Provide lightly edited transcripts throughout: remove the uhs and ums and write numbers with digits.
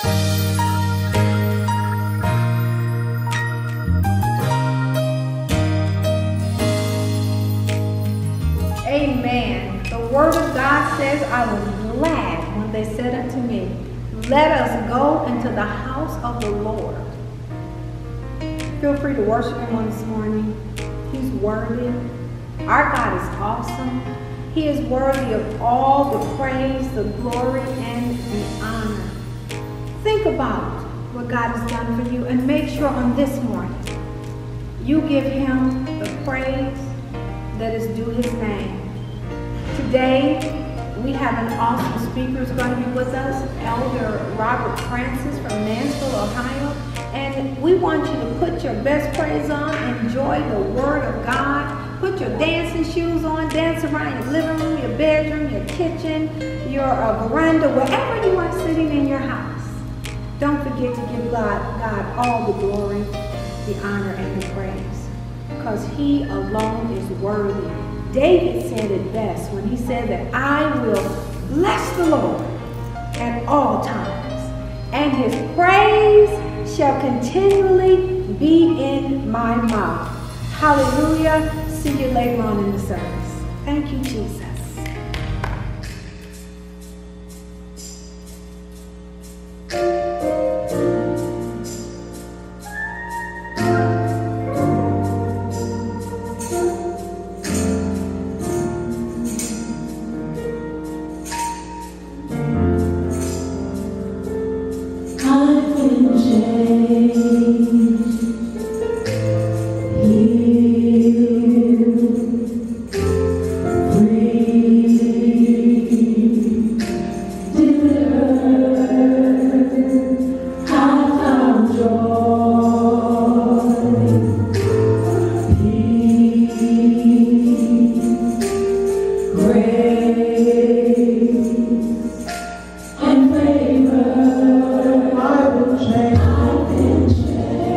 Amen. The word of God says, I was glad when they said unto me, let us go into the house of the Lord. Feel free to worship him on this morning. He's worthy. Our God is awesome. He is worthy of all the praise, the glory, and the honor. Think about what God has done for you and make sure on this morning you give him the praise that is due his name. Today, we have an awesome speaker who's going to be with us, Elder Robert Francis from Mansfield, Ohio. And we want you to put your best praise on, enjoy the word of God, put your dancing shoes on, dance around your living room, your bedroom, your kitchen, your veranda, wherever you are sitting in your house. Don't forget to give God all the glory, the honor, and the praise, because he alone is worthy. David said it best when he said that I will bless the Lord at all times, and his praise shall continually be in my mouth. Hallelujah. See you later on in the service. Thank you, Jesus. And favor, I will change.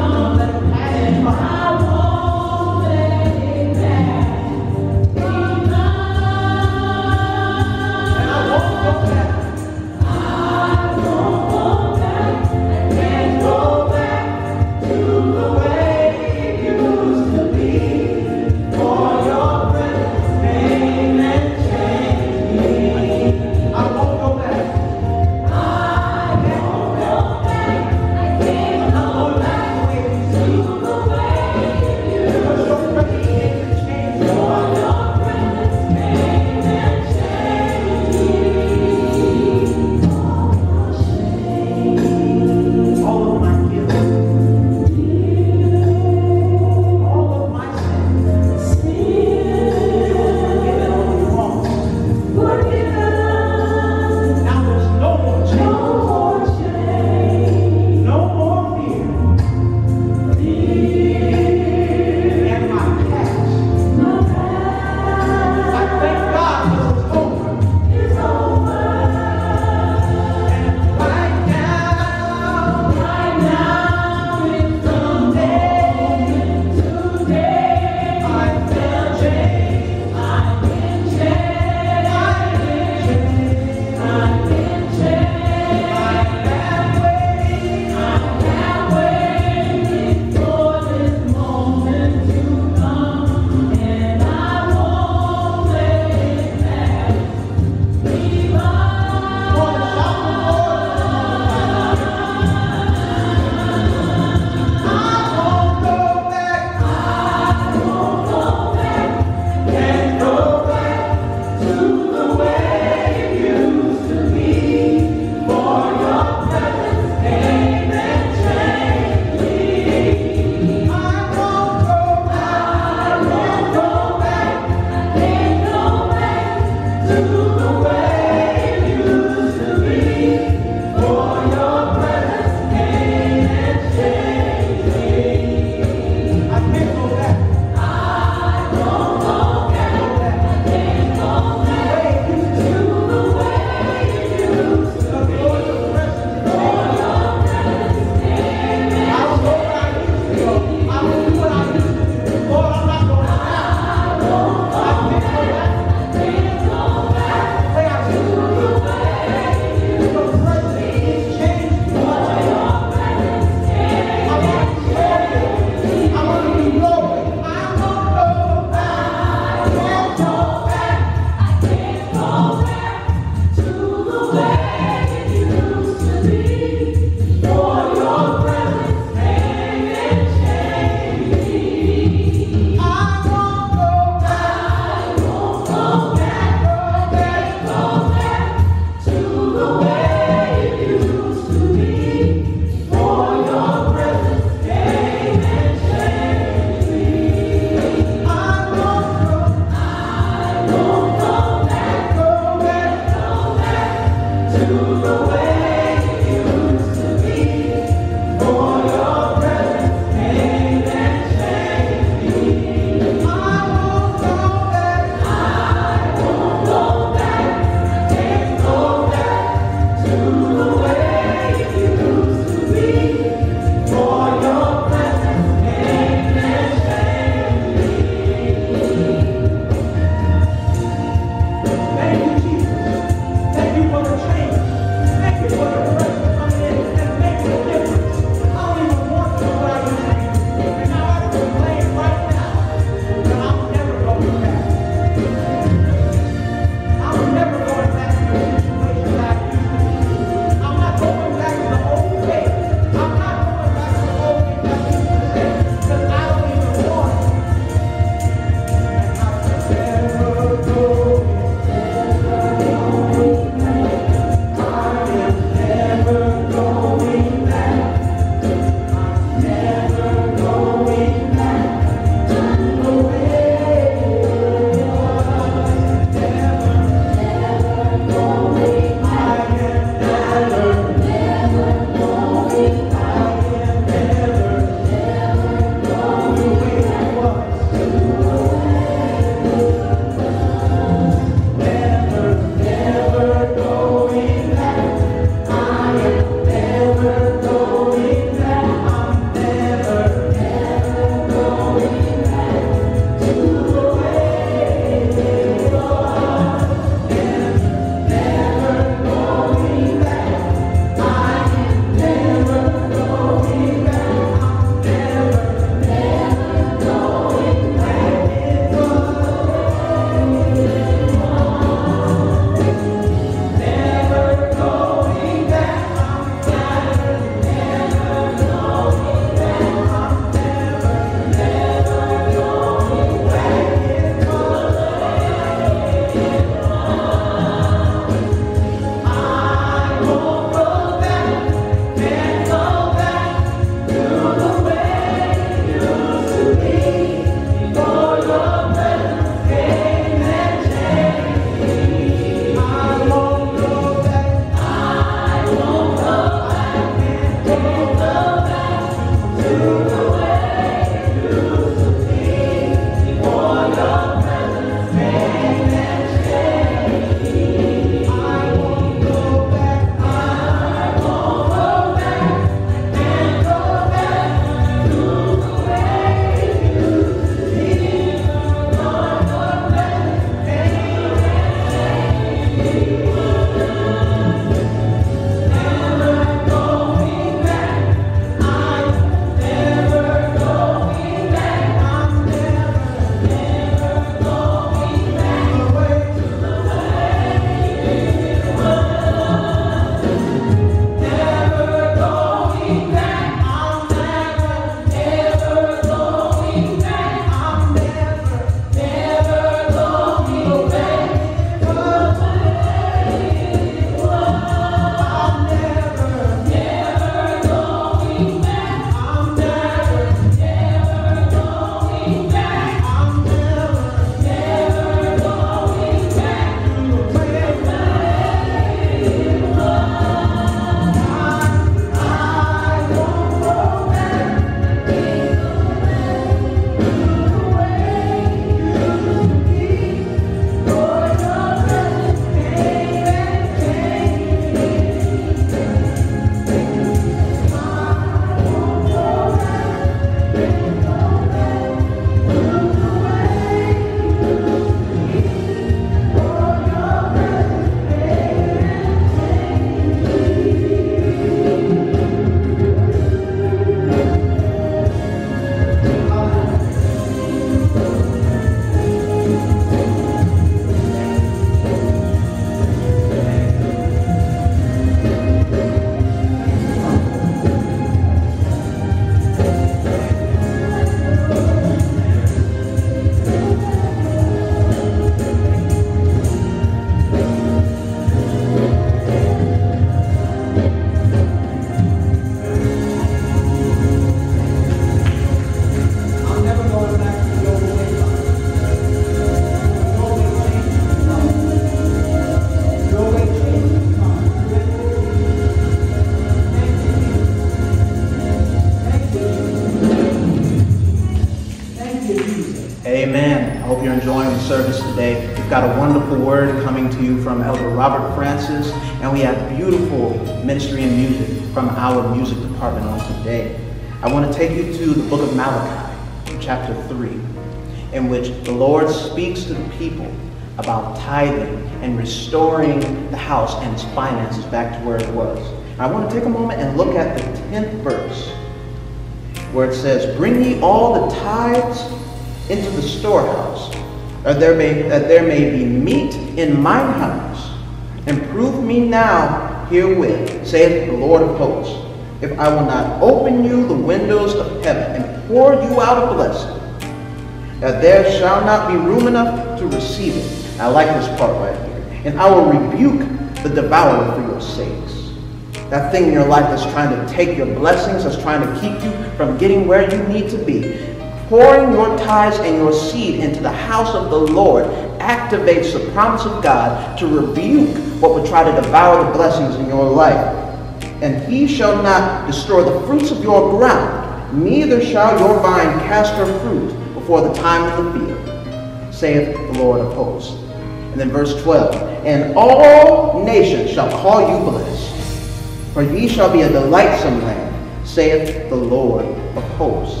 service today. We've got a wonderful word coming to you from Elder Robert Francis, and we have beautiful ministry and music from our music department on today. I want to take you to the book of Malachi, chapter 3, in which the Lord speaks to the people about tithing and restoring the house and its finances back to where it was. I want to take a moment and look at the 10th verse, where it says, "Bring ye all the tithes into the storehouse, that there may be meat in mine house, and prove me now herewith, saith the Lord of hosts, if I will not open you the windows of heaven and pour you out a blessing, that there shall not be room enough to receive it." I like this part right here. "And I will rebuke the devourer for your sakes." That thing in your life that's trying to take your blessings, that's trying to keep you from getting where you need to be. Pouring your tithes and your seed into the house of the Lord activates the promise of God to rebuke what would try to devour the blessings in your life. "And he shall not destroy the fruits of your ground, neither shall your vine cast her fruit before the time of the field, saith the Lord of hosts." And then verse 12, "And all nations shall call you blessed, for ye shall be a delightsome land, saith the Lord of hosts."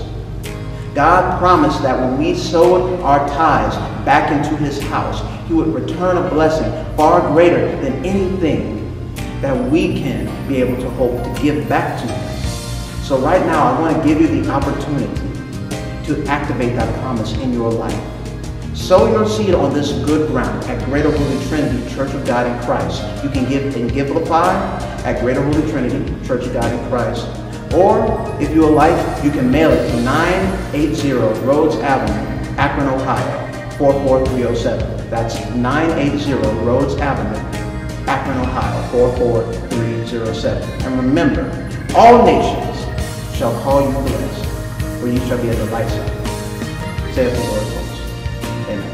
God promised that when we sowed our tithes back into his house, he would return a blessing far greater than anything that we can be able to hope to give back to him. So right now, I want to give you the opportunity to activate that promise in your life. Sow your seed on this good ground at Greater Holy Trinity Church of God in Christ. You can give in Givelify at Greater Holy Trinity Church of God in Christ. Or, if you would like, you can mail it to 980 Rhodes Avenue, Akron, Ohio, 44307. That's 980 Rhodes Avenue, Akron, Ohio, 44307. And remember, all nations shall call you blessed, for you shall be a delightsome, saith the Lord of hosts. Amen.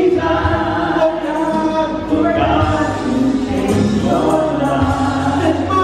This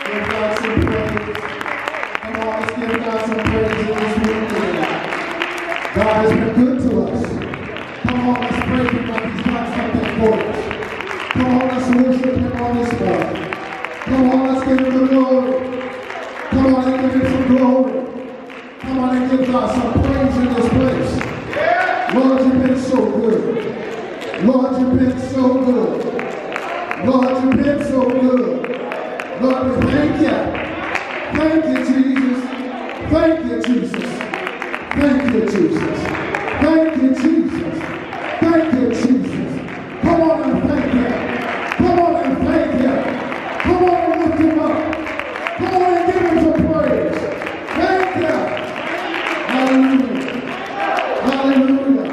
Give God some praise. Come on, let's give God some praise in this room tonight. God has been good to us. Come on, let's praise Him like He's done something for us. Come on, let's worship Him on this morning. Come on, let's give Him the glory. Come on and give Him some glory. Come on and give God some praise in this place. Lord, you've been so good. Lord, you've been so good. Lord, you've been so good. Lord, we thank you. Thank you, Jesus. Thank you, Jesus. Thank you, Jesus. Thank you, Jesus. Thank you, Jesus. Come on and thank you. Come on and thank you. Come on and lift Him up. Come on and give Him some praise. Thank you. Hallelujah. Hallelujah.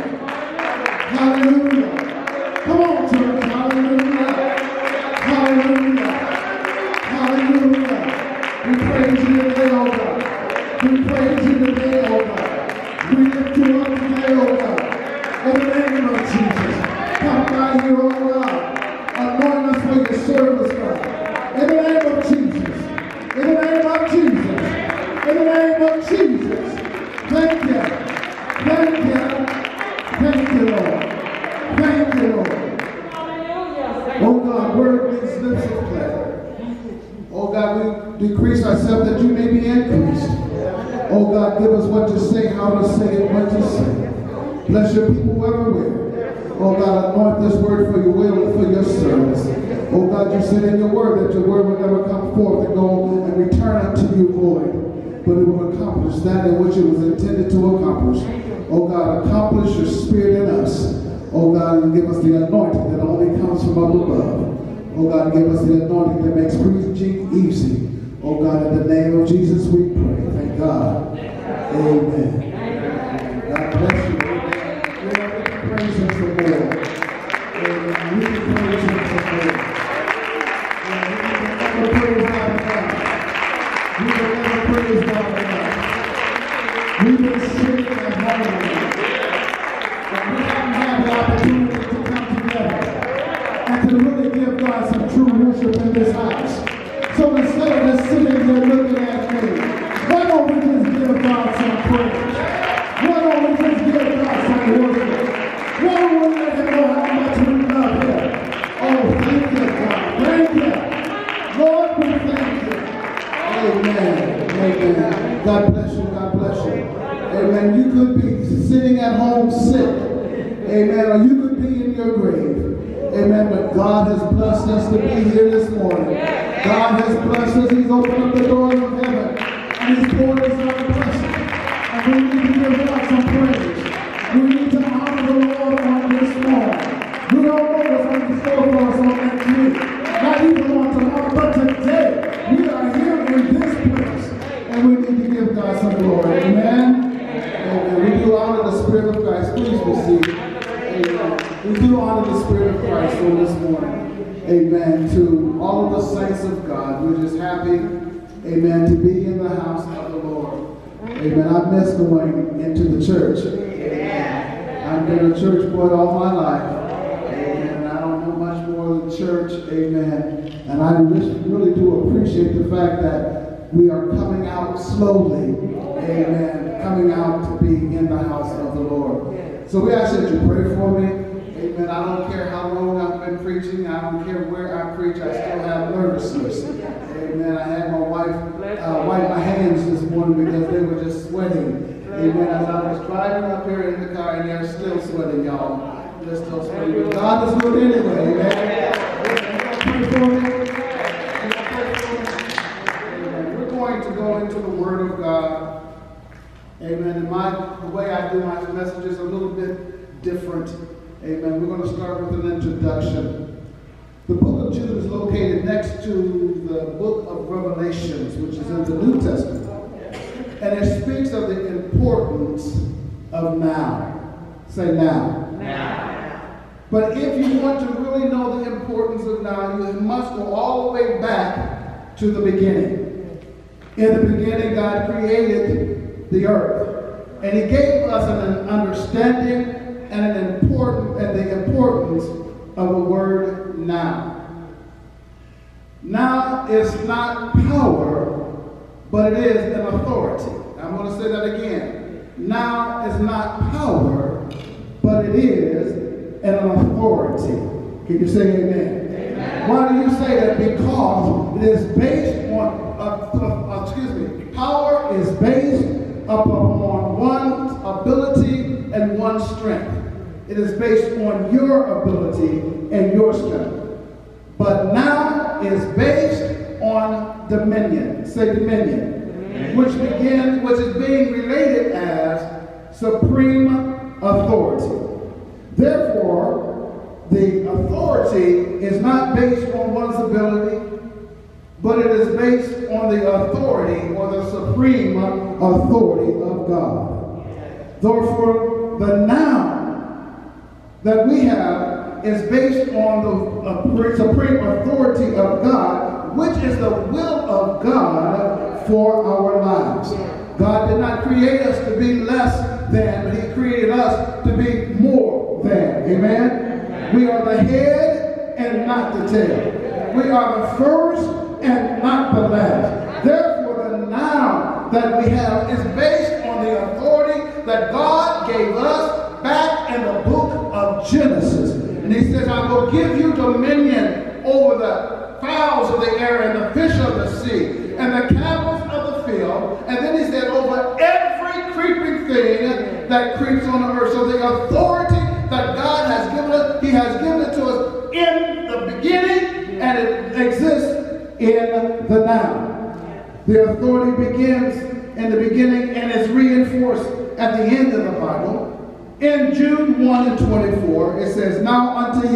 Hallelujah. Come on, church. Hallelujah. Hallelujah. Hallelujah. We praise you today, oh God. We praise you today, oh God. We lift you up today, oh God. In the name of Jesus. Come by here, oh God. Anoint us for your service, God. In the name of Jesus. In the name of Jesus. In the name of Jesus. Thank you. Thank you. Thank you, Lord. Thank you, Lord. Oh God, word means lips of clay. Oh God, we decrease ourselves that you may be increased. Oh God, give us what to say, how to say it, what to say. Bless your people everywhere. Oh God, anoint this word for your will and for your service. Oh God, you said in your word that your word will never come forth and go and return unto you void, but it will accomplish that in which it was intended to accomplish. Oh God, accomplish your spirit in us. Oh God, and give us the anointing that only comes from up above. Oh God, give us the anointing that makes preaching easy. Oh God, in the name of Jesus we pray. Thank God. Amen. God bless you. We can praise Him some more. Amen. We can praise Him some more. We can never praise God enough. We can never praise God enough. We've been sitting at home. And we haven't had the opportunity to come together and to really give God some true worship in this house. So instead of just sitting here looking at me, why don't we just give God some praise? Why don't we just give God some worship? Why don't we let Him know how much we love Him? Oh, thank you, God. Thank you. Lord, we thank you. Amen. Amen. God bless you. God bless you. Amen. You could be sitting at home sick. Amen. Or you could be in your grave. Amen. But God has blessed us to be here this morning. God has blessed us. He's opened up the doors of heaven. And He's poured us out a blessing. And we need to give God some praise. We need to honor the Lord on this morning. We don't know what's on the store for us on next week. Not even on tomorrow, but today. We are here in this place. And we need to give God some glory. Amen. Amen. We do honor the Spirit of Christ. Please be seated. Amen. We do honor the Spirit of Christ on this morning. Amen. To all of the saints of God, we're just happy, amen, to be in the house of the Lord. Amen. I miss going into the church. Amen. I've been a church boy all my life. Amen. I don't know much more than church. Amen. And I really do appreciate the fact that we are coming out slowly. Amen. Coming out to be in the house of the Lord. So we ask that you pray for me. Amen. I don't care how long I've been preaching. I don't care where I preach. I still have nervousness. Amen. I had my wife wipe my hands this morning because they were just sweating. Amen. As I was driving up here in the car, and they're still sweating, y'all. They're still sweating. But God is good anyway. Amen. Pray for me. Amen. We're going to go into the Word of God. Amen. And the way I do my message is a little bit different. Amen. We're going to start with an introduction. The book of Jude is located next to the book of Revelations, which is in the New Testament. And it speaks of the importance of now. Say now. Now. But if you want to really know the importance of now, you must go all the way back to the beginning. In the beginning, God created the earth. And He gave us an understanding and the importance of the word now. Now is not power, but it is an authority. I'm going to say that again. Now is not power, but it is an authority. Can you say amen? Amen. Why do you say that? Because it is based on, power is based upon one's ability and one's strength. It is based on your ability and your strength. But now is based on dominion. Say dominion. Which is being related as supreme authority. Therefore, the authority is not based on one's ability, but it is based on the authority or the supreme authority of God. Therefore, the noun that we have is based on the supreme authority of God, which is the will of God for our lives. God did not create us to be less than, but He created us to be more than. Amen? We are the head and not the tail. We are the first and not the last. Therefore, the noun that we have is based on the authority that God gave us back in the book of Genesis. And He says, I will give you dominion over the fowls of the air and the fish of the sea and the cattle of the field. And then He said, over every creeping thing that creeps on the earth. So the authority that God has given us, He has given it to us in the beginning, and it exists in the now. The authority begins in the beginning and is reinforced at the end of the Bible. In Jude 1 and 24, it says, now unto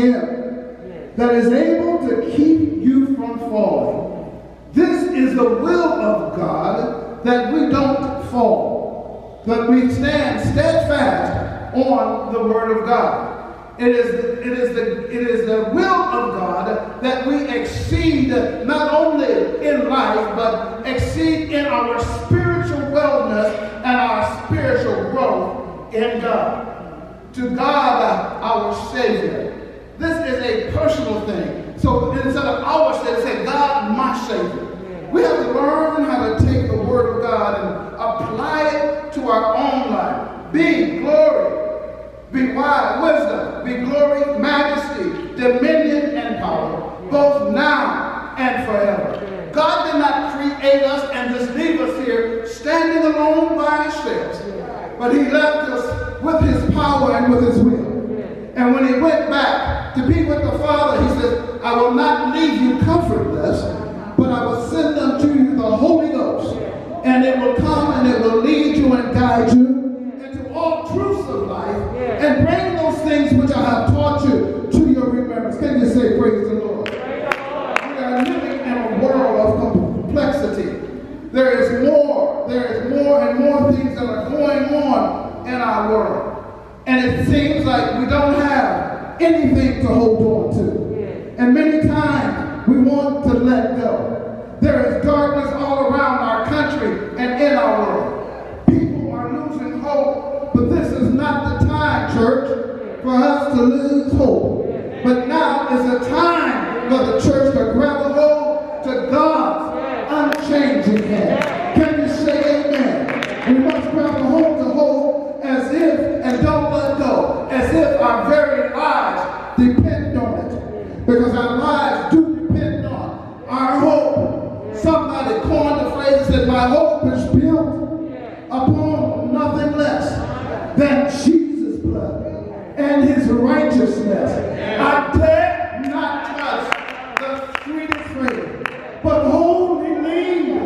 Him that is able to keep you from falling. This is the will of God, that we don't fall, but we stand steadfast on the Word of God. It is the will of God that we exceed not only in life, but exceed in our spiritual wellness and our spiritual growth in God. To God, our Savior. This is a personal thing. So instead of our Savior, say, God, my Savior. We have to learn how to take the Word of God and apply it to our own life. Be glory. Be wise, wisdom, be glory, majesty, dominion, and power, both now and forever. God did not create us and just leave us here standing alone by ourselves, but He left us with His power and with His will. And when He went back to be with the Father, He said, I will not leave you comfortless, but I will send unto you the Holy Ghost, and it will come and it will lead you and guide you into all truths of life, and bring those things which I have taught you to your remembrance. Can you say praise the Lord? We are living in a world of complexity. There is more and more things that are going on in our world. And it seems like we don't have anything to hold on to. And many times we want to let go. There is darkness all around our country and in our world. People are losing hope, but this is not the time, church, for us to lose hope. But now is a time for the church to grab a hold to God's unchanging hand. Can you say amen? We must grab a hold to hope as if, and don't let go, as if our very lives depend on it. Because our lives do depend on our hope. Somebody coined the phrase and said, my hope is built upon nothing less than Jesus' blood and His righteousness. I dare not touch the sweetest frame, but wholly lean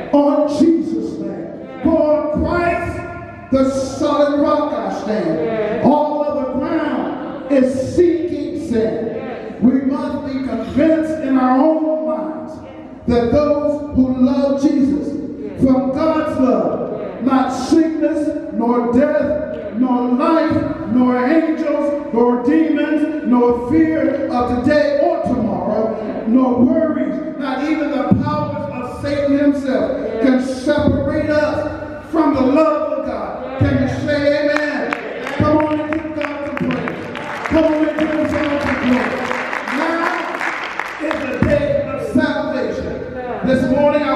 on Jesus' name. For on Christ, the solid rock I stand. All other ground is sinking sand. We must be convinced in our own minds that those who love Jesus from God's love, not sickness, nor death, nor life, nor angels, nor demons, nor fear of today or tomorrow, nor worries, not even the powers of Satan himself can separate us from the love of God. Can you say amen? Come on and give God some praise. Come on and give God some praise. Now is the day of salvation.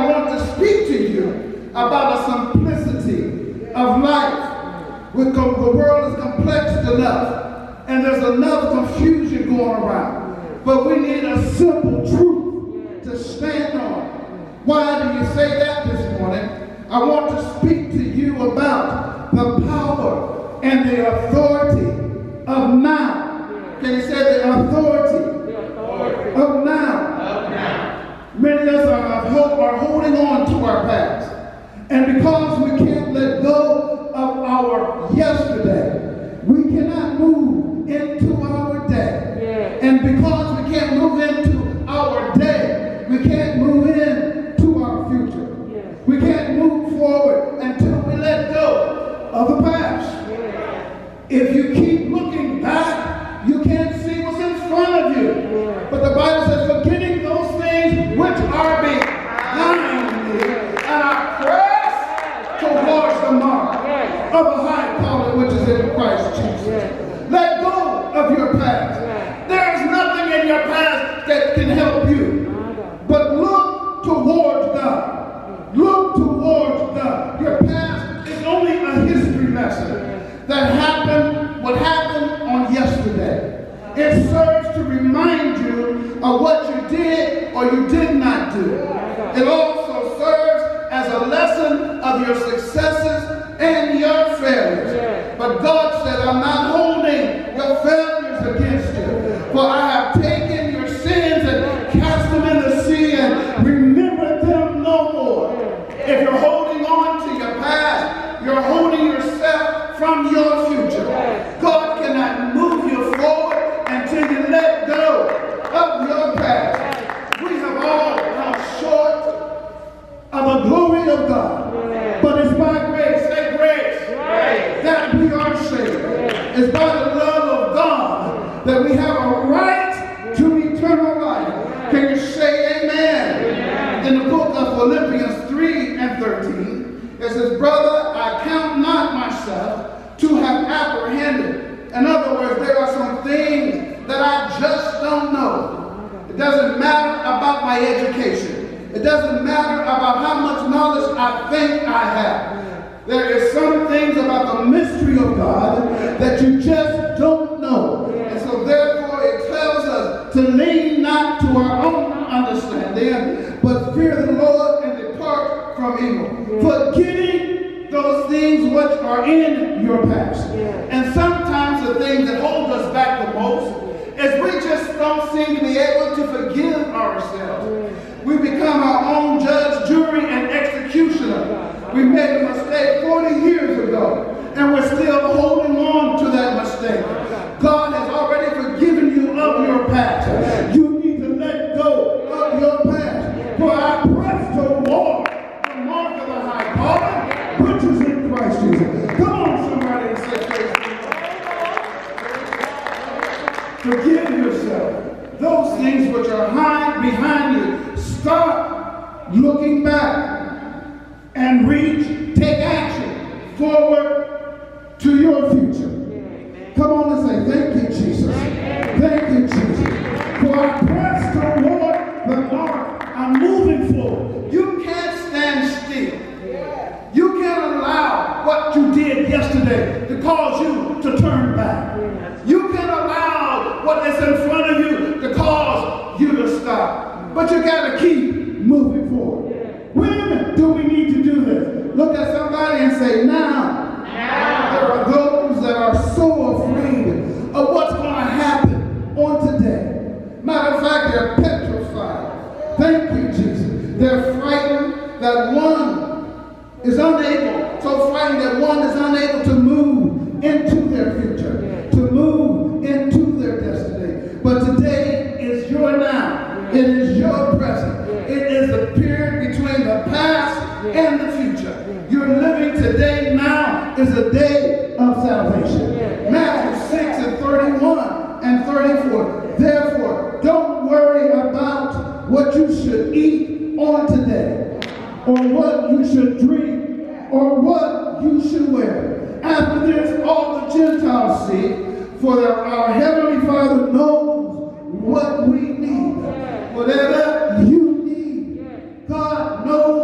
I want to speak to you about a simplicity of life. The world is complex enough, and there's enough confusion going around. But we need a simple truth to stand on. Why do you say that this morning? I want to speak to you about the power and the authority of now. Can you say the authority of now? Many of us are holding on to our past. And because we can't let go of our yesterday, we cannot move into our day. And because we can't move into our day, we can't move into our future. We can't move forward until we let go of the past. If you keep looking back, you can't see what's in front of you. But the Bible says, forgetting those things which are behind me, and I press towards the mark of a high calling which is in Christ Jesus. Let go of your past. There is nothing in your past that can help you. But look towards God. Look towards God. Your past is only a history lesson that happened, what happened on yesterday. It serves to remind you of what you did or you did not do. It also serves as a lesson of your successes and your failures. But God said, I'm not holding your failures against you, for I have taken your sins and cast them in the sea and remembered them no more. If you're holding on to your past, you're holding yourself from your future. God cannot move you forward until you let go of your past. We have all come short of the glory of God. But it's by grace, say grace, that we are saved. It's by the love of God that we have a right to eternal life. Can you say amen? In the book of Philippians 3 and 13, it says, brother, I count not myself to have apprehended. In other words, there are some things that I just don't know. It doesn't matter about my education. It doesn't matter about how much knowledge I think I have. There is some things about the mystery of God that you just don't know. And so therefore it tells us to lean not to our own understanding, but fear the Lord and depart from evil. Forgetting those things which are in your past. And sometimes the things that hold us back the most is we just don't seem to be able to forgive ourselves. We become our own judge, jury, and executioner. We made a mistake 40 years ago, and we're still holding on to that mistake. God has already forgiven you of your past. You need to let go of your past. For I press toward the mark of the high calling, which is in Christ Jesus. Come on, somebody, and say, forgive yourself. Those things which are behind you, stop looking back and take action forward to your future. Come on and say, thank you, Jesus. Thank you, Jesus. For I press toward the mark. I'm moving forward. You can't stand still. You can't allow what you did yesterday to cause you to turn back. You can't allow what is in front of you to cause you to stop. But you got to keep moving forward. When do we need to do this? Look at somebody and say, now. There are those that are so afraid of what's going to happen on today. Matter of fact, they're petrified. Thank you, Jesus. They're frightened that one is unable, so frightened that one is unable to move into their future, to move into their destiny. But today is your now. It is your present. It is the period between the past and the future. You're living today now is a day of salvation. Matthew 6 and 31 and 34. Therefore, don't worry about what you should eat on today, or what you should drink, or what you should wear. After this, all the Gentiles seek, for our Heavenly Father knows what we need. Whatever you need, God knows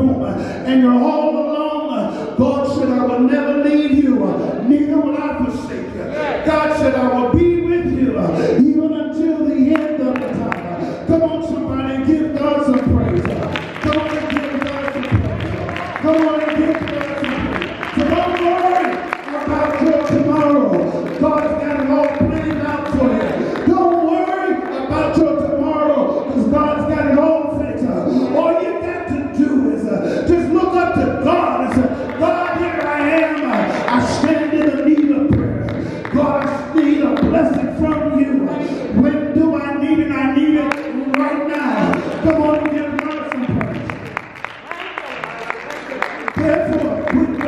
room and you're all alone, God said, I will never leave you, neither will I forsake you. God said, I will be with you even until the end of the time. Come on, somebody, give God some praise. Come on and give God some praise. Come on and give God some praise. So don't worry about your tomorrow. God's got it all planned out for you. Don't worry about your tomorrow, because God's got it all fixed. All you got to do is just look up to God and say, God, here I am. I stand in the need of prayer. God, I need a blessing from you. When do I need it? I need it right now. Come on and give God some praise. Therefore,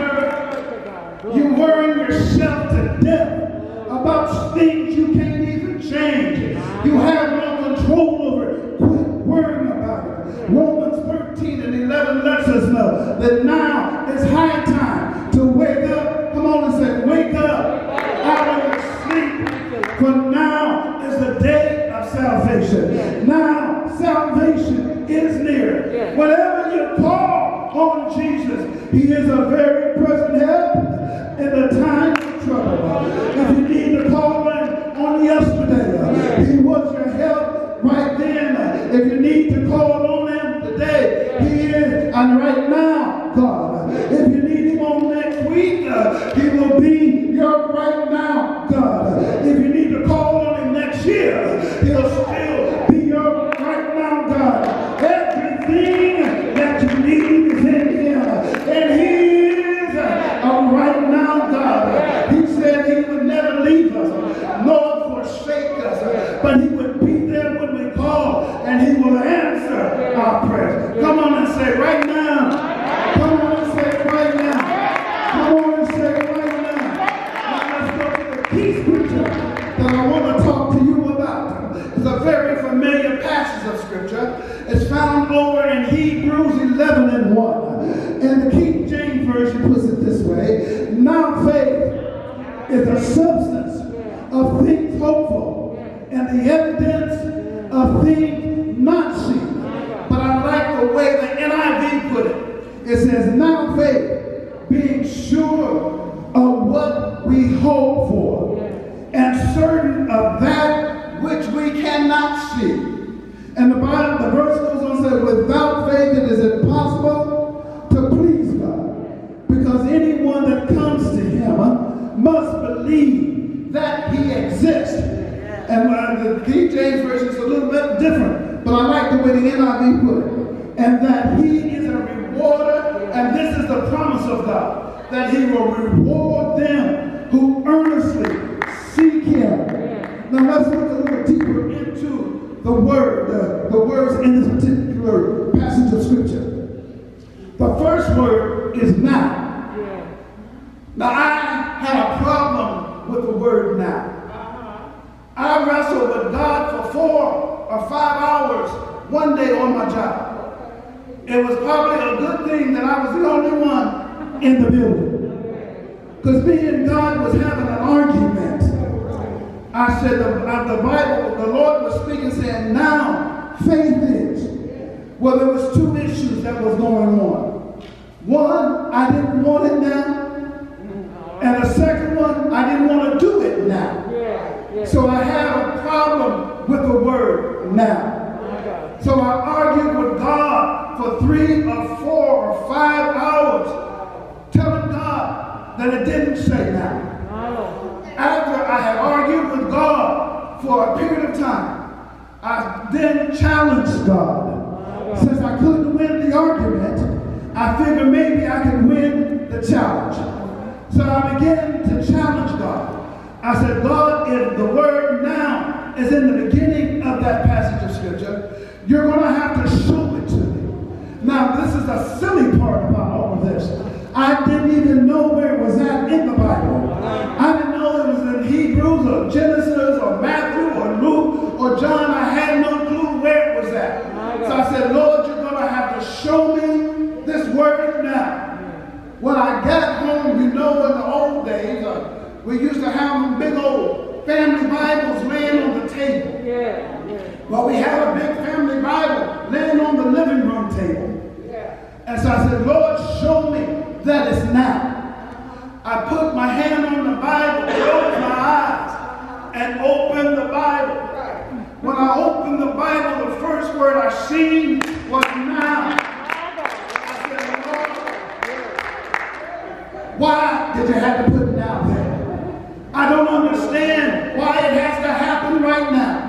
you're worrying yourself to death about things you can't even change. You have no control over it. Quit worrying about it. Romans 13 and 11 lets us know that now it's high time to wake up. Come on and say, wake up out of your sleep. For now is the day of salvation. Now salvation is near. Whenever you call on Jesus, he is a very present help in the time of trouble. If you need to call on yesterday, he was your help right then. If you need to call on him today, he is, and right now, God. If you need him on next week, he will be your right now, God. If you need to call on him next year, he'll still be your right now, God. Everything that you need is in him, and he is a right now, God. He said he would never leave us, nor forsake us, but he would be there when we call, and he will answer our prayers. Come on and say right now. Come on and say right now. Come on and say right now. Now let's go to the key scripture that I want to talk to you about. It's a very familiar passage of scripture. It's found over in Hebrews 11 and 1. And the King James Version puts it this way. Now faith is the substance of things hoped for and the evidence of things not seen. But I like the way the NIV put it. It says, now faith being sure of what we hope for and certain of that which we cannot see. And the verse goes on to say, without faith it is impossible to please God, because anyone that comes to him must believe that he exists. And the King James Version is a little bit different, but I like the way the NIV put it. And that he is a rewarder, and this is the promise of God, that he will reward them who earnestly seek him. Now let's look a little deeper into the words in this particular passage of scripture. The first word is now. Now I have a problem with the word now. I wrestled with God for 4 or 5 hours one day on my job. It was probably a good thing that I was the only one in the building. Because me and God was having an argument. I said, the Bible, the Lord was speaking, saying, now faith is. Well, there was 2 issues that was going on. One, I didn't want it now. And the second one, I didn't want to do it now. So I had a problem with the word now. So I argued with God for 3 or 4 or 5 hours, telling God that it didn't say now. After I had argued with God for a period of time, I then challenged God. Since I couldn't win the argument, I figured maybe I could win the challenge. So I began to challenge God. I said, God, if the word now is in the beginning of that passage of scripture, you're going to have to show it to me. Now, this is the silly part about all of this. I didn't even know where it was at in the Bible. I didn't know it was in Hebrews or Genesis or Matthew or Luke or John. I had no clue where it was at. So I said, Lord, you're going to have to show me this word now. When I got home, you know, in the old days, we used to have them big old family Bibles laying on the table. Well, we had a big family Bible laying on the living room table. And so I said, Lord, show me that it's now. I put my hand on the Bible, closed my eyes, and opened the Bible. When I opened the Bible, the first word I seen was now. I said, Lord, why did you have to put now there? I don't understand why it has to happen right now.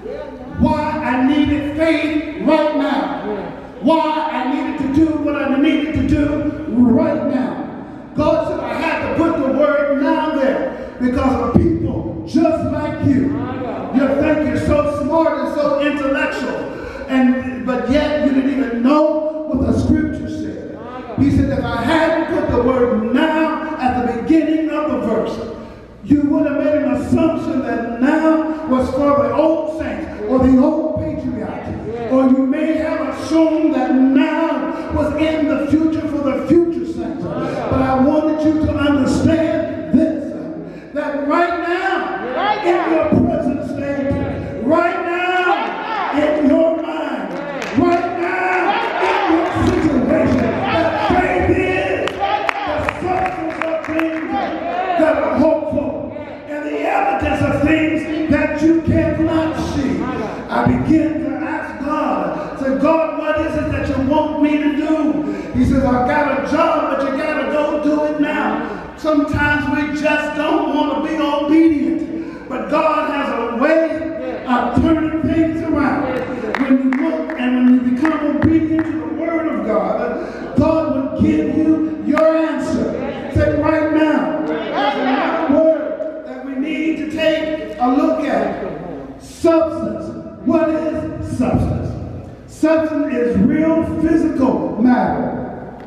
Why I needed faith right now. Why I needed to do what I needed to do right now. God said I had to put the word now there because of people just like you. You think you're so smart and so intellectual, but yet you didn't even know what the scripture said. He said if I hadn't put the word now at the beginning of the verse, you would have made an assumption that now was for the old saints or the old patriarchs. Or you may have assumed that now was in the future for the future saints. But I wanted you to understand this, that right now, in your present state, right now, in your mind, right now, in your situation, that faith is the substance of things that are hopeful and the evidence of things that you cannot see. I begin to ask God, say, God, what is it that you want me to do? He says, I've got a job, but you got to go do it now. Sometimes we just don't want to be obedient, but God has a way of turning things around. When you look and when you become obedient to the word of God, God will give you your answer. Say, right now, there's another word that we need to take a look at. Substance. What is substance? Substance is real physical matter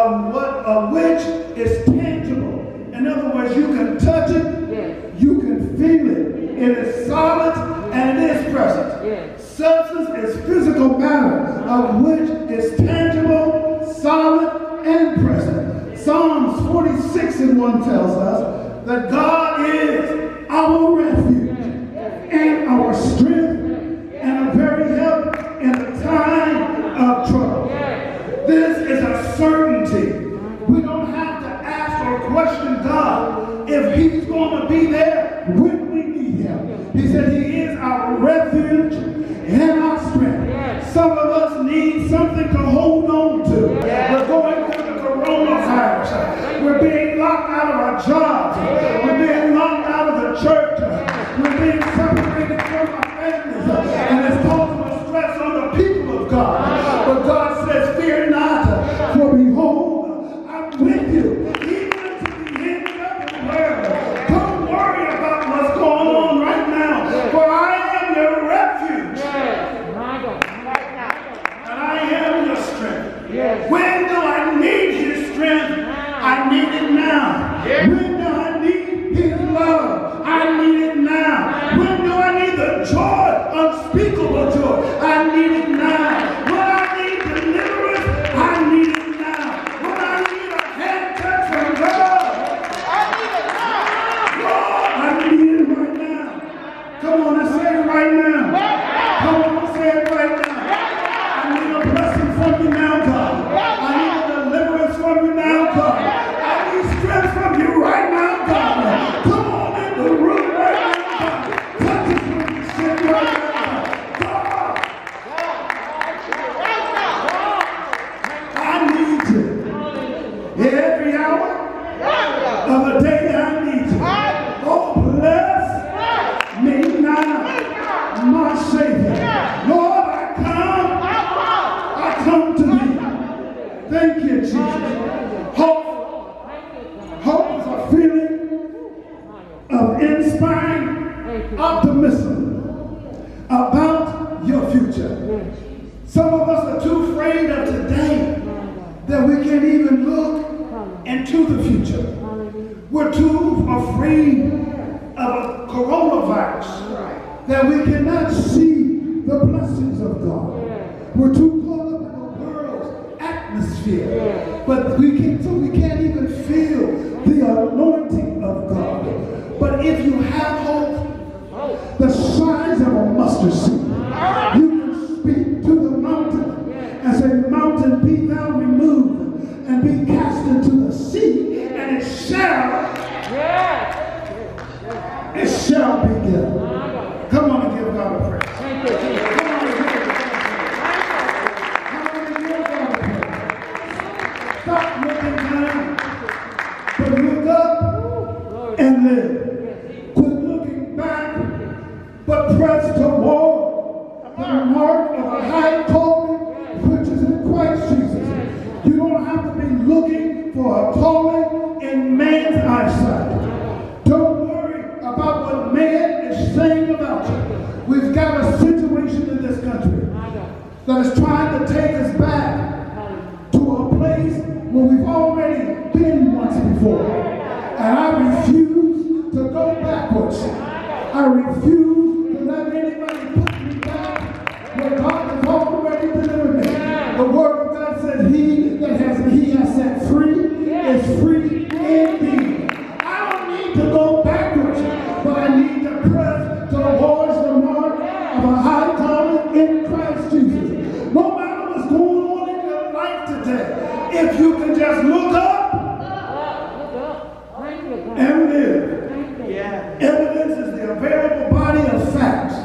of which is tangible. In other words, you can touch it, you can feel it. It is solid and it is present. Substance is physical matter of which is tangible, solid, and present. Psalms 46:1 tells us that God is our refuge and our strength and a very help in a time of trouble. This is a certainty. We don't have to ask or question God if he's going to be there when we need him. He said he is our refuge and our strength. Some of us need something to hold on to. We're going through the coronavirus. We're being locked out of our jobs. We're being locked out of the church. We're being separated from our families. And it's causing a stress on the people of God. But God says, fear not, for behold, I'm with you, even to the end of the world. Don't worry about what's going on right now, for I am your refuge. And I am your strength. When do I need his strength? I need it now. When do I need his love? I need it now. When do I need the joy, unspeakable joy? I need it now. When I need deliverance, I need it now. When I need a hand touch from God, I need it now. Lord, I need it right now. Come on and say it right now. Come on and say it right now. I need a blessing from you now, God. I need a deliverance from you now, God. I need strength from you right now, God. Come on in the room right now, God. Touch it when you sit right now, God. I need you. Every hour of the day I need you. Oh, bless me now, my Savior. Lord, I come to thee. Thank you, Jesus. Hope is a feeling of inspiring optimism about your future. Some of us are too afraid of today that we can't even look into the future. We're too afraid of a coronavirus that we cannot see the blessings of God. We're too caught up in the world's atmosphere, but we can't even feel the anointing of God. But if you have hope, the size of a mustard seed, you can speak to the mountain and say, mountain, be thou removed. be cast into the sea, and it shall be given. Come on and give God a praise. Come on and give God a praise. Stop looking down, but look up and live. Quit looking back, but press toward the mark of a high calling, which is in Christ Jesus. You don't have to be looking for a calling in man's eyesight. Don't worry about what man is saying about you. We've got a situation in this country that is trying to take us back to a place where we've already been once before. And I refuse to go backwards. I refuse to let anybody put me back where God has already delivered me. The word of God says he has set free is free indeed. I don't need to go backwards, but I need to press towards the mark of a high calling in Christ Jesus. No matter what's going on in your life today, if you can just look up and live. Evidence is the available body of facts.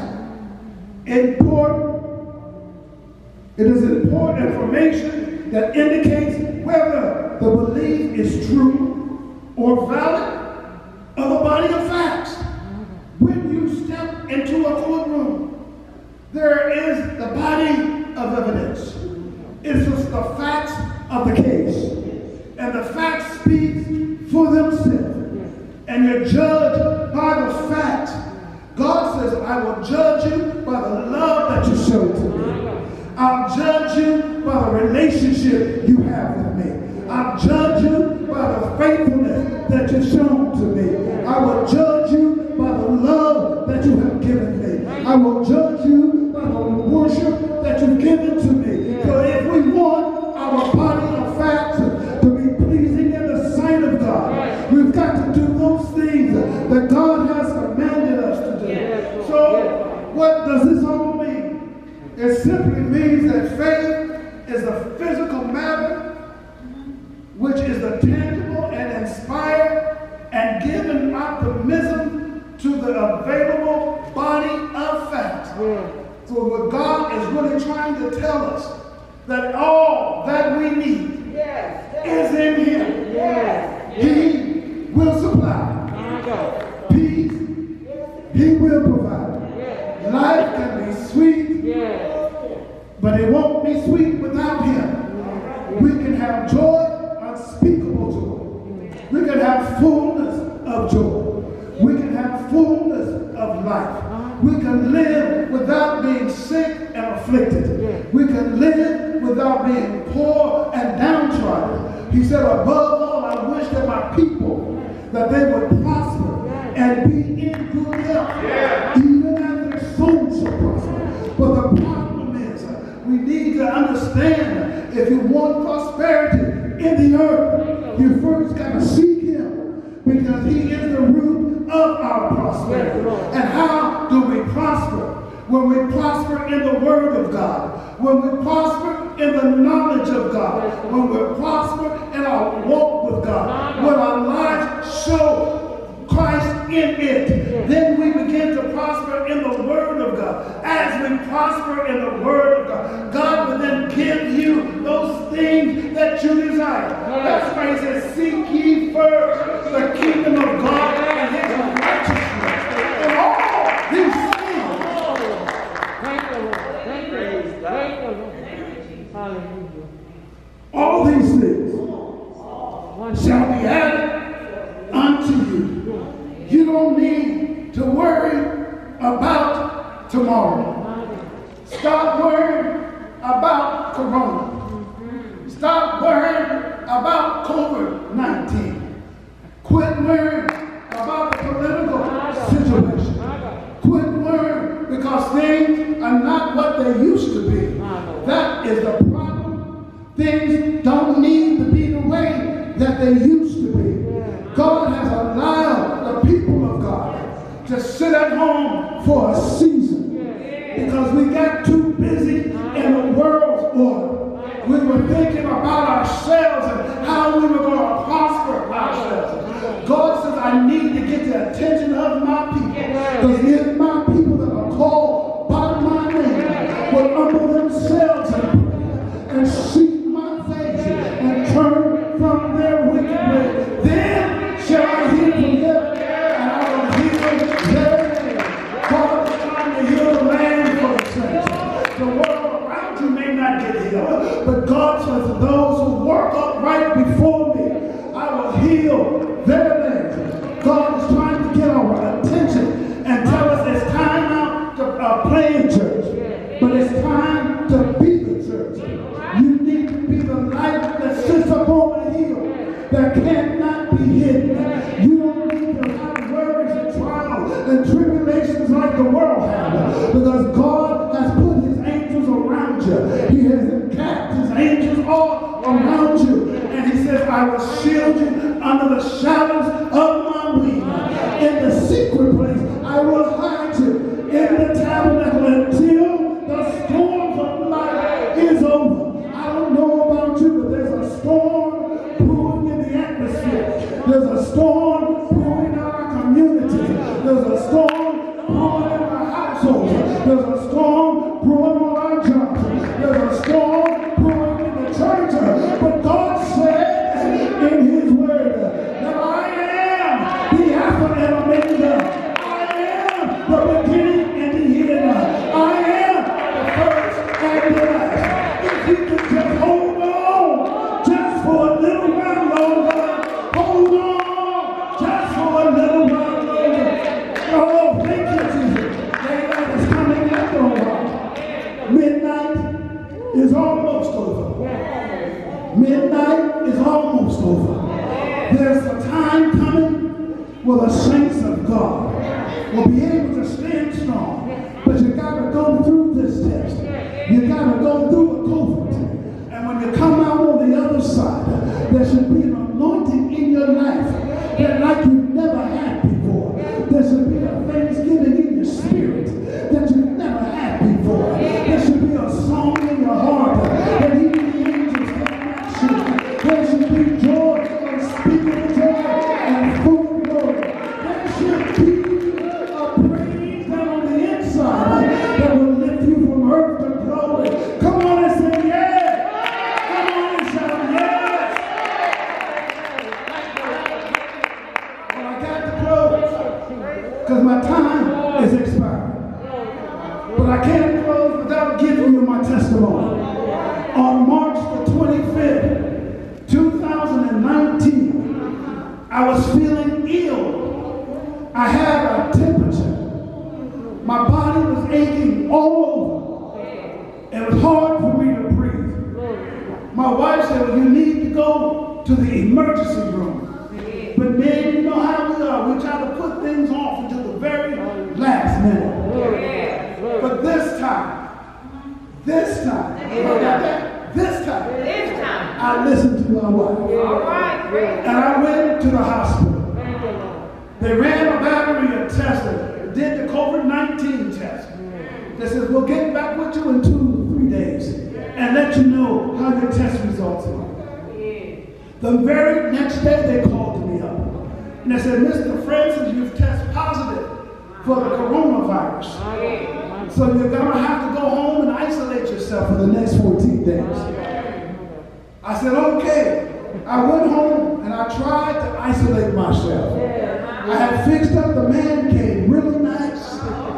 It is important information that indicates whether the belief is true or valid of a body of facts. When you step into a courtroom, there is the body of evidence. It's just the facts of the case. And the facts speak for themselves. And you're judged by the facts. God says, I will judge you by the love that you show to me. I'll judge you by the relationship you have with me. I'll judge you by the faithfulness that you've shown to me. I will judge you by the love that you have given me. I will judge you by the worship that you've given to me. So if we want our body of facts to be pleasing in the sight of God, we've got to do those things that God has commanded us to do. So what does this all mean? It simply means that faith is a physical matter which is the tangible and inspired and given optimism to the available body of facts. So what God is really trying to tell us, that all that we need is in Him. He will supply. Peace, He will provide. Life can be sweet, but it won't be sweet without Him. We can have joy, unspeakable joy. We can have fullness of joy. We can have fullness of life. We can live without being sick and afflicted. We can live without being poor and downtrodden. He said, above all, I wish that my people, that they would prosper and be in good health, even as their souls shall prosper. But the problem is, we need to understand, if you want prosperity in the earth, you first got to seek Him, because He is the root of our prosperity. And how do we prosper? When we prosper in the Word of God, when we prosper in the knowledge of God, when we prosper in our walk with God, when our lives show Christ in it, then we begin to prosper in the Word of God. As we prosper in the Word of God, God will then give you those things that you desire. That's why He says, seek ye first the kingdom of God and His righteousness. And all these things. Thank the Lord. Thank the Lord. Thank the Lord. Hallelujah. All these things shall be added unto you. You don't need to worry about tomorrow. Stop worrying about Corona. Stop worrying about COVID-19. Quit worrying about the political situation. Quit worrying because things are not what they used to be. That is the problem. Things don't need to be the way that they used to be. God has allowed the people of God to sit at home for a season because we got too busy in the world's order. We were thinking about ourselves and how that cannot be hidden. You don't need to have worries and trials and tribulations like the world has, because God has put his angels around you. He has encamped his angels all around you. And he says, I will shield you under the shadows of my wing. In the secret place, I will hide you in the tabernacle until the storms of life is over. I don't know about you, but there's a storm brewing in the atmosphere. There's a storm brewing in our community. There's a storm brewing in our households. There's a storm brewing on our jobs. There's a storm brewing in the church. But God said in his word that I am the Alpha and Omega. I am the beginning and the end. I am the first and the last. If you could just hold on just for a little while longer, hold on just for a little while longer. Oh, thank you, Jesus. Daylight is coming after a while. Midnight is almost over. Midnight is almost over. There's a time coming where the saints of God will be able to stand strong. But you got to go through this test. You got to go through the COVID. And when you come out on the other side, there should be an anointing in your life that like you've never had before. There should be a thanksgiving in your spirit that you've never had before. There should be a song in your heart that even the angels cannot sing. There should be joy unspeakable joy and full of glory. There should be a praise down on the inside that will lift you from earth to glory. Come on and say yes. Come on and shout yes. Well, I got to close because my time is expired. But I can't close without giving you my testimony. On March the 25th, 2019, I was feeling ill. I had a temperature. My body was aching all over. It was hard for me to breathe. My wife said, well, you need to go to the emergency room. But man, you know how we are. We try to put things off until the very last minute. But this time, I listened to my wife. And I went to the hospital. They ran a battery of tests, did the COVID-19 test. They said, we'll get back with you in 2 to 3 days and let you know how your test results are. The very next day they called me up. And they said, Mr. Francis, you've tested positive for the coronavirus. So you're going to have to go home and isolate yourself for the next 14 days. I said, okay. I went home and I tried to isolate myself. I had fixed up the man cave really nice.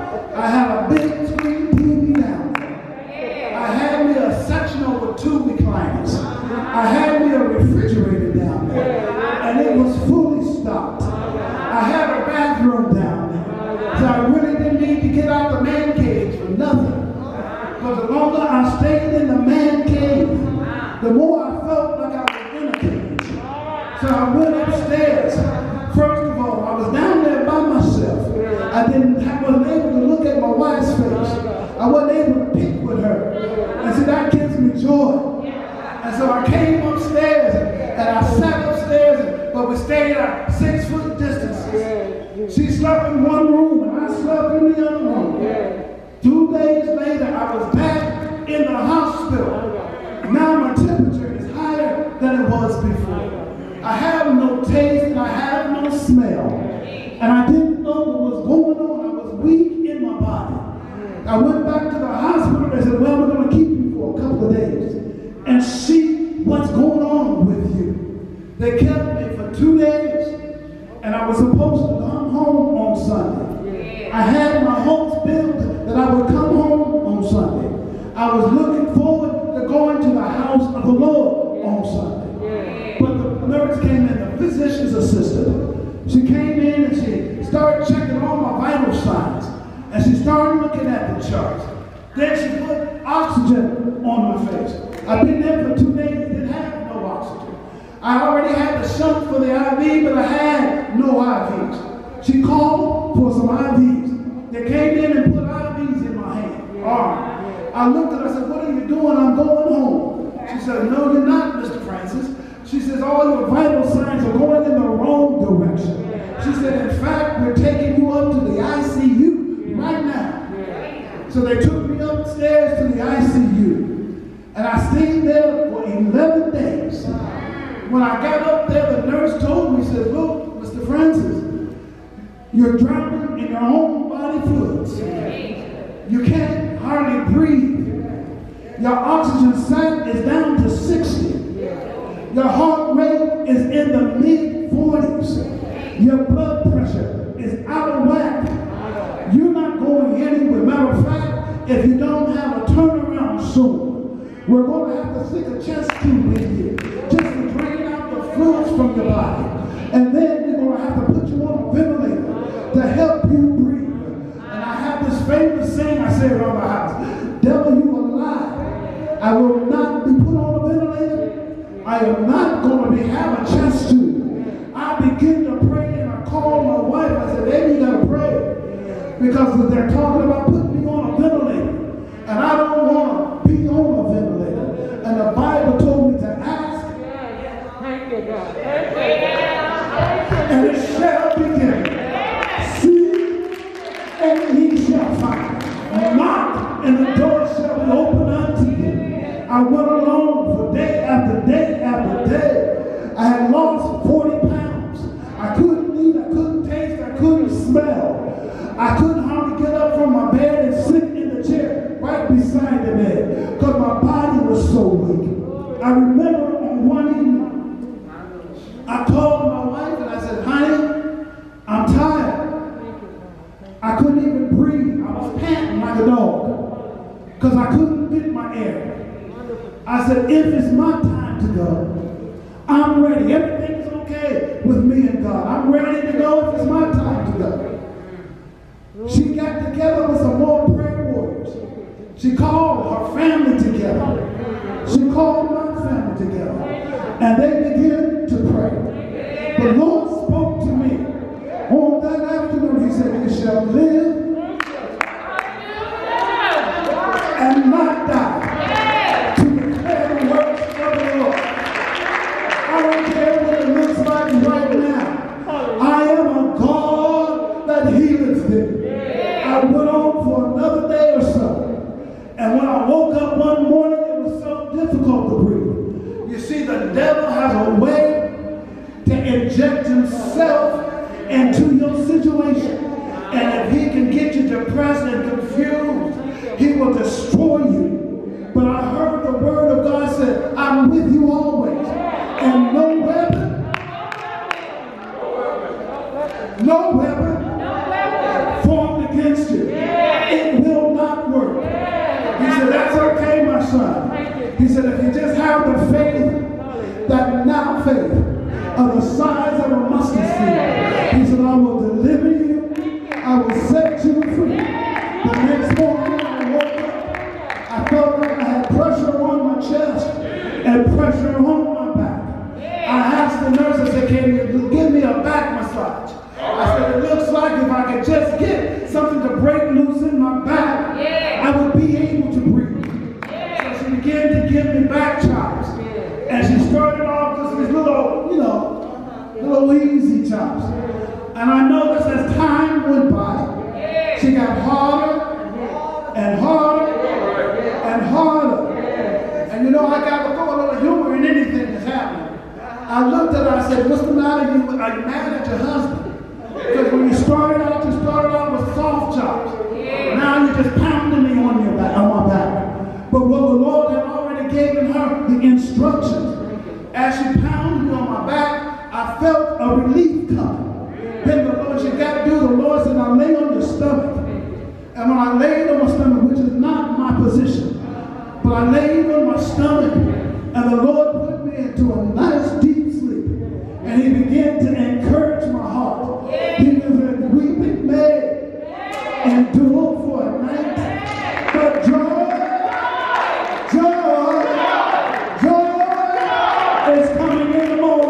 I had a big screen TV down there. I had me a sectional with 2 recliners. I had me a refrigerator down there. And it was fully stocked. I had a bathroom down there. So I really didn't need to get out the man cage for nothing. But the longer I stayed in the man cave, the more I felt like I was in a cage. So I went upstairs. First of all, I was down there by myself. I wasn't able to look at my wife's face. I wasn't able to pick with her. And see, that gives me joy. And so I came upstairs and I sat upstairs, but we stayed at 6-foot distances. She slept in one room and I slept in the other room. 2 days later, I was back in the hospital. Now my temperature is higher than it was before. I have no taste and I have no smell. And I didn't know what was going on. I was weak in my body. I went back to the hospital. They said, well, we're going to keep you for a couple of days and see what's going on with you. They kept me for 2 days and I was supposed to come home on Sunday. I had my hopes built that I would come home on Sunday. I was looking forward to going to the house of the Lord on Sunday. But the nurse came in, the physician's assistant. She came in and she started checking all my vital signs. And she started looking at the charts. Then she put oxygen on my face. I've been there for 2 days, didn't have no oxygen. I already had the shunt for the IV, but I had no IVs. She called for some IVs. They came in and put IVs in my hand, arm. I looked at her, I said, what are you doing? I'm going home. She said, no, you're not, Mr. Francis. She says, all your vital signs are going in the wrong direction. She said, in fact, we're taking you up to the ICU right now. So they took me upstairs to the ICU. And I stayed there for 11 days. When I got up there, the nurse told me, said, look, Mr. Francis, you're drowning in your own body fluids. You can't hardly breathe. Your oxygen sat is down to 60. Your heart rate is in the mid-40s. Your blood pressure is out of whack. You're not going anywhere. Matter of fact, if you don't have a turnaround soon, we're going to have to stick a chest tube in you just to drain out the fluids from your body. And then we're going to have to put you on a ventilator to help you breathe. And I have this famous saying I say around the house, devil, you are lying. I will not be put on a ventilator. I am not going to have a chest tube. I begin to pray and I call my wife. I said, baby, you got to pray. Because they're talking about putting me on a ventilator. And I don't want to be on a ventilator. And the Bible told me to ask. Thank you, God. And it shall begin. Seek and ye shall find. Knock and the door shall be opened unto you. I went along for day after day after day. I had lost 40 pounds. I couldn't eat, I couldn't taste, I couldn't smell. I couldn't hardly get up from my bed and sit in the chair right beside the bed because my body was so weak. I remember on one evening, I called my wife and I said, honey, I'm tired. I couldn't even breathe. I was panting like a dog because I couldn't get my air. I said, if it's my time to go, I'm ready. Everything's okay with me and God. I'm ready to go if it's my time to go. She got together with some more prayer warriors. She called her family together. She called my family together. And they began to pray. The Lord spoke to me on that afternoon. He said, you shall live and not die. Right now, I am a God that healeth thee. I went on for another day or so, and when I woke up one morning, it was so difficult to breathe. You see, the devil has a way to inject himself into your situation, and if he can get you depressed and confused, he will destroy you. But I heard the word of God said, I'm with you always, and no weapon formed against you. It will not work. He said, that's okay, my son. He said, if you just have the faith, that now faith of the size of a mustard seed, he said, I will deliver you. I will set you free. The next morning I woke up, I felt like I had pressure on my chest and pressure on my back. I asked the nurse, I said, can you give me a back massage? I said, it looks like if I could just get something to break loose in my back, I would be able to breathe. So she began to give me back chops. And she started off just these little, little easy chops. And I noticed as time went by, she got harder and harder and harder. And I got to throw a little humor in anything that's happening. I looked at her, I said, what's the matter? Are you mad at your husband? Because when you started out with soft chops. Now you're just pounding me on my back. But what the Lord had already given her the instructions. As she pounded me on my back, I felt a relief coming. Then the Lord, she got to do, the Lord said, now lay on your stomach. And when I laid on my stomach, which is not my position, but I laid on my stomach, and the Lord put me into a nice deep sleep. And he began to encourage my heart. He said, weeping may endure for a night, but joy is coming in the morning.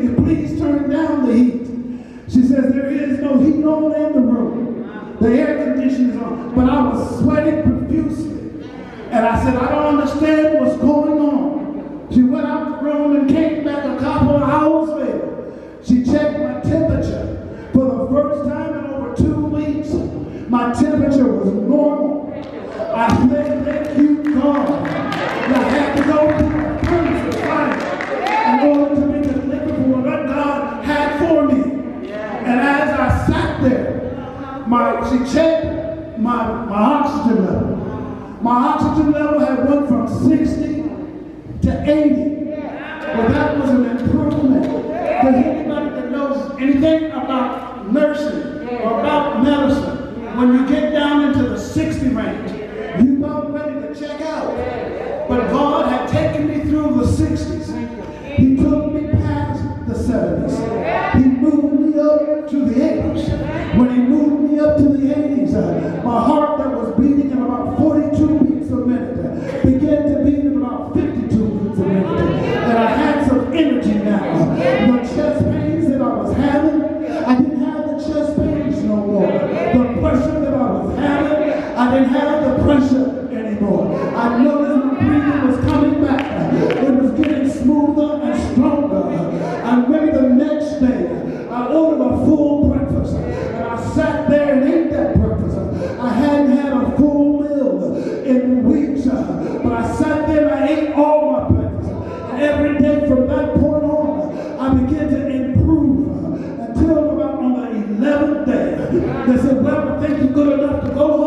you please turn down the heat? She says, there is no heat on in the room. The air conditioning is on. But I was sweating profusely. And I said, I don't understand what's going on. She went out the room and came back a couple of hours later. She checked my temperature. For the first time in over 2 weeks, my temperature was normal. I said, thank you, God. And I had to go to the furnace in order to be delivered from what God had for me. And as I sat there, she checked my oxygen level. My oxygen level had went from 60 to 80. Well, that was an improvement. Does anybody that knows anything about nursing or about medicine, when you get down into the 60 range, you're about ready to check out. But God had taken me through the 60s. He took me past the 70s. He moved me up to the 80s. When he moved me up to the 80s, my heart that was beating at about 42 beats a minute began to beat at about 52 beats a minute. And I had some energy now. The chest pains that I was having, I didn't have the chest pains no more. The pressure that I was having, I didn't have the pressure anymore. I noticed my breathing was coming back. It was getting smoother and stronger. And maybe the next day, I ordered a full breakfast. And I sat there and ate that breakfast. I hadn't had a full meal in weeks. But I sat there and I ate all my breakfast. And every day from that point on, I began to improve until about on the 11th day. They said, well, I think you're good enough to go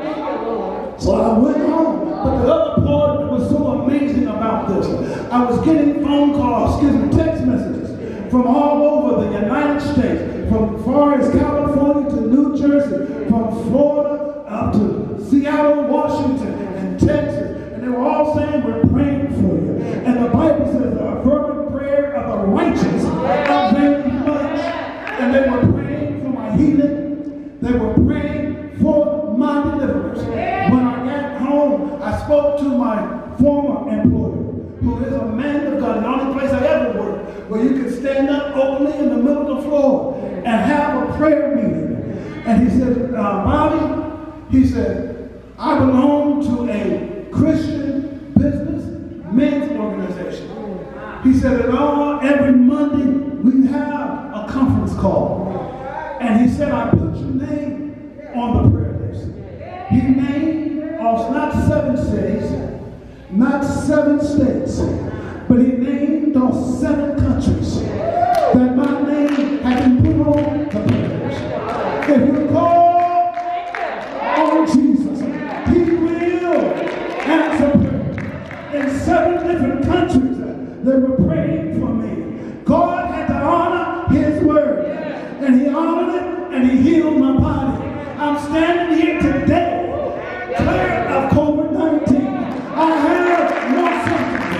home. So I went home. But the other part that was so amazing about this, I was getting phone calls, text messages from all over the United States, from as far as California to New Jersey, from Florida up to Seattle, Washington, and Texas. And they were all saying, we're praying for you. And the Bible says, the fervent prayer of the righteous availeth much. And they were praying for my healing. They were praying for my deliverance. When I got home, I spoke to my former employer, who is a man of God, the only place I ever worked, where you can stand up openly in the middle of the floor and have a prayer meeting. And he said, Bobby, he said, I belong to a Christian business men's organization. He said, every Monday we have a conference call. And he said, I put your name on the prayer list. He named off not 7 cities, not 7 states, but he named off 7 countries that my name had been put on the prayer list. If you call on Jesus, he will answer prayer. In 7 different countries, they were praying for me. God had to honor his word, and he honored it, and he healed my body. I'm standing here today, clear of COVID-19. I have no symptoms.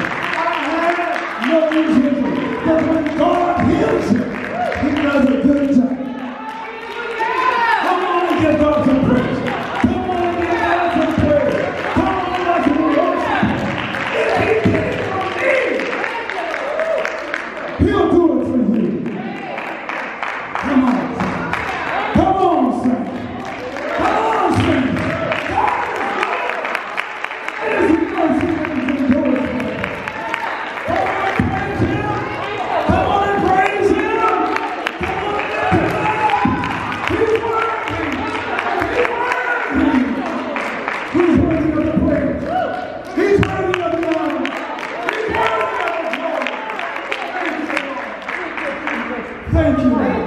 I have no injury. But when God heals you, he does a good job. Come on and give God some praise. Come on and give God some praise. Come on and let him worship. If he did it for me, he'll do it for you. Come on. Come on, son. Come on, son. It is mercy that he can do it for you. Come on and praise him. Come on and praise him. Come on and lift him up. He's worthy. He's worthy of the praise. He's worthy of the honor. He's worthy of the glory. Thank you, Lord.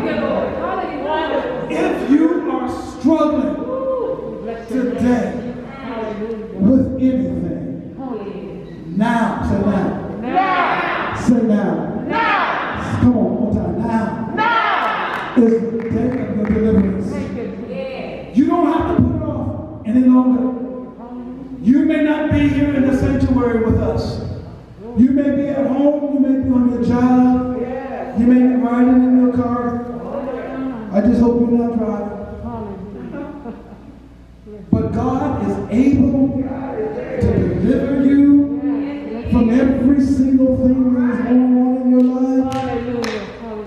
If you are struggling today with anything, now, say now. Say now. Come on, one more time. Now is the day of your deliverance. You don't have to put it off any longer. You may not be here in the sanctuary with us. You may be at home. You may be on your job. You may be riding in your car. I just hope you're not driving. But God is able to deliver you from every single thing that is going on in your life.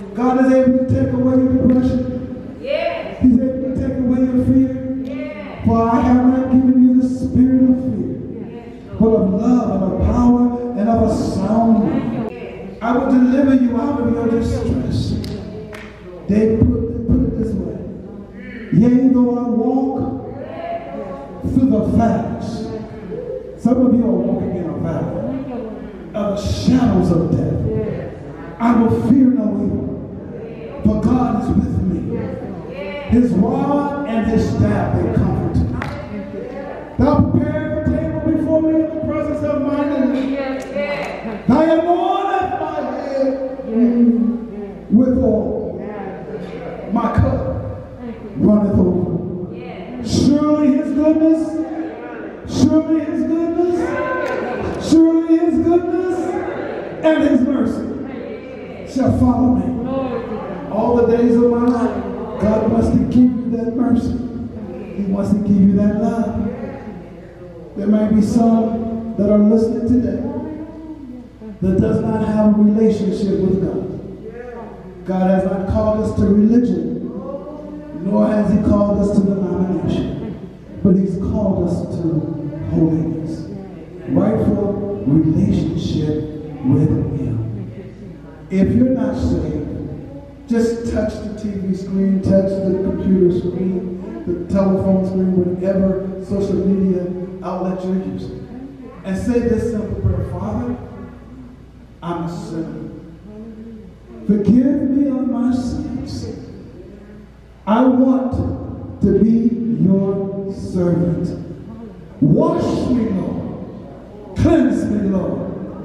David put it this way. Yea, though I walk through the valleys. Some of you are walking in a valley of the shadows of death. I will fear no evil, for God is with me. His rod and his staff, they comfort me. Thou prepared the table before me in the presence of my enemies. Thou anointest my head with oil. My cup runneth over. Surely his goodness, surely his goodness, surely his goodness and his mercy shall follow me all the days of my life. God wants to give you that mercy. He wants to give you that love. There may be some that are listening today that does not have a relationship with God. God has not called us to religion, nor has he called us to denomination, but he's called us to holiness, rightful relationship with him. If you're not saved, just touch the TV screen, touch the computer screen, the telephone screen, whatever social media outlet you're using, and say this simple prayer: Father, I'm a sinner. Forgive me of my sins. I want to be your servant. Wash me, Lord. Cleanse me, Lord.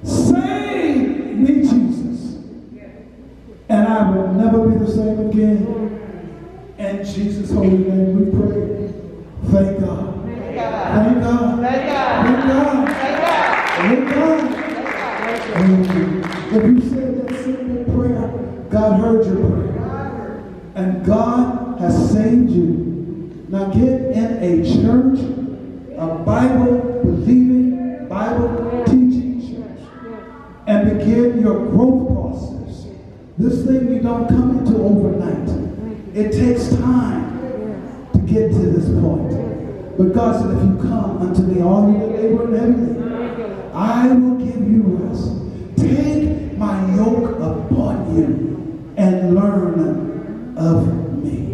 Save me, Jesus. And I will never be the same again. In Jesus' holy name we pray. Thank God. Thank God. Thank God. Thank God. Thank God. Thank God. If you said that simple prayer, God heard your prayer. And God has saved you. Now get in a church, a Bible-believing, Bible-teaching church, and begin your growth process. This thing you don't come into overnight. It takes time to get to this point. But God said, if you come unto me, all you that labor and heavy laden, I will give you rest. Take my yoke upon you and learn of me.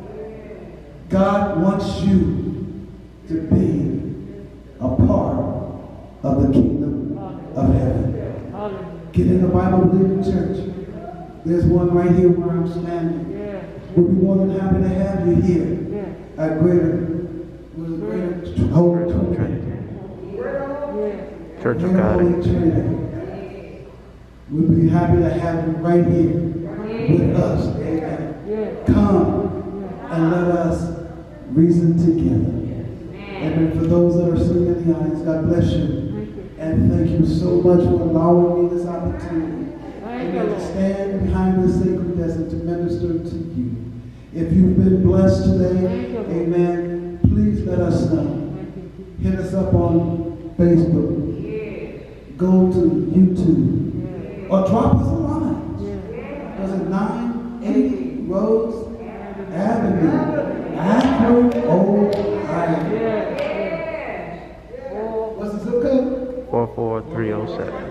God wants you to be a part of the kingdom of heaven. Get in the Bible-believing church. There's one right here where I'm standing. We'll be more than happy to have you here at Greater Holy Trinity. Church of God. Holy Trinity. We'll be happy to have you right here with us. Amen. Come and let us reason together. Amen. For those that are sitting in the audience, God bless you. And thank you so much for allowing me this opportunity. Amen. To stand behind this sacred desk and to minister to you. If you've been blessed today, amen, please let us know. Hit us up on Facebook. Go to YouTube. Or drop us a line. Was it 980 Rose Avenue, Akron, Ohio? What's the zip code? 44307.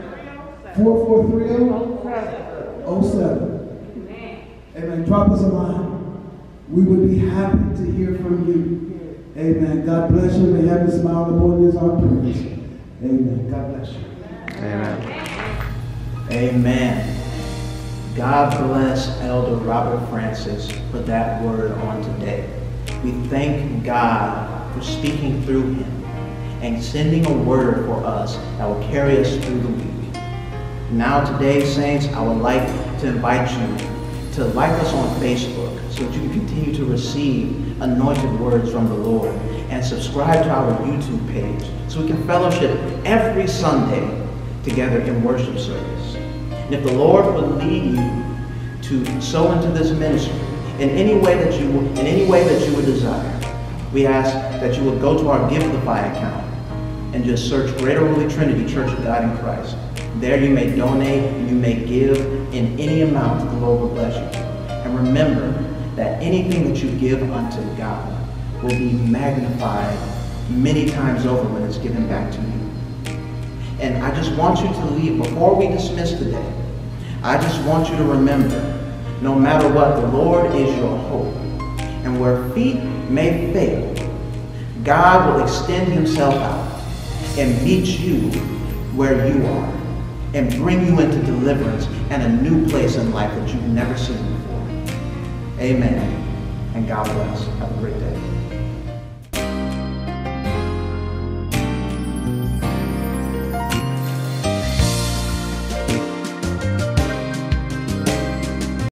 44307. Amen. Drop us a line. We would be happy to hear from you. Amen. God bless you. May heaven smile upon you as our prayers. Amen. God bless you. Amen. Amen. God bless Elder Robert Francis for that word on today. We thank God for speaking through him and sending a word for us that will carry us through the week. Now today, saints, I would like to invite you to like us on Facebook so that you can continue to receive anointed words from the Lord, and subscribe to our YouTube page so we can fellowship every Sunday together in worship service. And if the Lord would lead you to sow into this ministry in any way that you would desire, we ask that you would go to our Givelify account and just search Greater Holy Trinity Church of God in Christ. There you may donate and you may give in any amount the Lord will bless you. And remember that anything that you give unto God will be magnified many times over when it's given back to you. And I just want you to leave, before we dismiss today, I just want you to remember No matter what, the Lord is your hope. And where feet may fail, God will extend himself out and meet you where you are and bring you into deliverance and a new place in life that you've never seen before. Amen. And God bless. Have a great day.